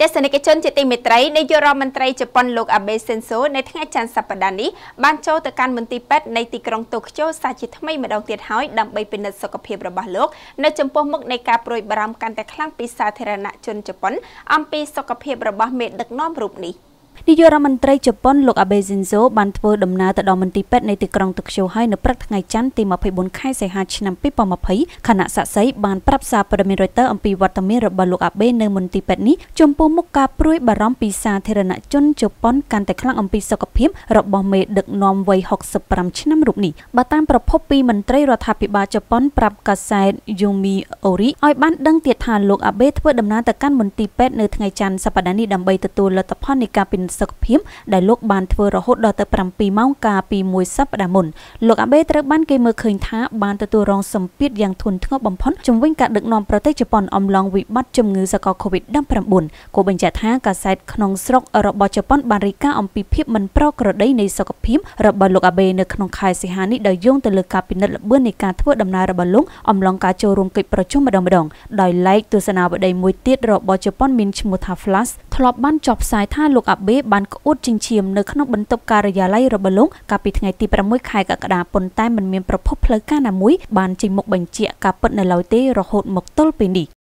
ទេសនិកជនជាទីមេត្រីនាយករដ្ឋមន្ត្រីជប៉ុនលោកអាបេសេនសូនៅថ្ងៃច័ន្ទសប្តាហ៍នេះបានចូលទៅកាន់មន្ទីរពេទ្យនៃទីក្រុងតូក្យូសាជាថ្មីម្ដងទៀតហើយដើម្បីពិនិត្យសុខភាពរបស់លោកនៅចំពោះមុខនៃការព្រួយបារម្ភកាន់តែខ្លាំងពីសាធារណជនជប៉ុនអំពីសុខភាពរបស់មេដឹកនាំរូបនេះនាយករដ្ឋមន្ត្រីជប៉ុនលោកអាបេសេនសូបានធ្វើដំណើរទៅដល់មន្ទីរពេទ្យនៃទីក្រុងតូក្យូហើយនៅព្រឹកថ្ងៃច័ន្ទទី24ខែសីហាឆ្នាំ2020ខណៈសាក្សីបានប្រាប់សារព័ត៌មាន Reuters អំពីវត្តមានរបស់លោកអាបេនៅមន្ទីរពេទ្យនេះចំពោះមុខការព្រួយបារម្ភពីសាធារណជនជប៉ុនកាន់តែខ្លាំងអំពីសុខភាពរបស់មេដឹកនាំវ័យ65ឆ្នាំរូបនេះបើតាមប្រភពពីមន្ត្រីរដ្ឋាភិបាលជប៉ុនប្រាប់កាសែត Yomi Ori ឲ្យបានដឹងទៀតថាលោកអាបេធ្វើដំណើរទៅកាន់មន្ទីរពេទ្យនៅថ្ងៃច័ន្ទសប្តាហ៍នេះដើម្បីទទួលលទ្ធផលនៃការពិនិត្យសុខភាពដែលលោកបានធ្វើរហូតដល់ទៅ7ម៉ោងកាលពីមួយសប្តាហ៍មុនលោកអាបេត្រូវបានគេមើលឃើញថាបានទទួលរងសម្ពាធយ៉ាងធ្ងន់ធ្ងរបំផុតជំវិញការដឹកនាំប្រទេសជប៉ុនអំឡុងវិបត្តិជំងឺសកល COVID-19 គូបញ្ជាក់ថាកាសែតក្នុងស្រុករបស់ជប៉ុនបានរាយការណ៍អំពីភាពមិនប្រក្រតីនៃសុខភាពរបស់លោកអាបេនៅក្នុងខែសីហានេះដោយយោងទៅលើការពិនិត្យល្បឿននៃការធ្វើដំណើររបស់លោកអំឡុងការចូលរួមកិច្ចប្រជុំម្ដងដោយឡែកទស្សនាវដ្តីមួយទៀតរបស់ជប៉ុនមានឈ្មោះថា Flash ធ្លាប់បានចុះផ្សាយថាលោកអាបេបានក្អួតចិញ្ចៀមនៅក្នុងបន្ទប់ការិយាល័យរបស់លោកកាលពីថ្ងៃទី6ខែកក្កដាប៉ុន្តែមិនមានប្រភពផ្លូវការណាមួយបានចេញមុខបញ្ជាក់ការពិតនៅឡើយទេរហូតមកទល់ពេលនេះ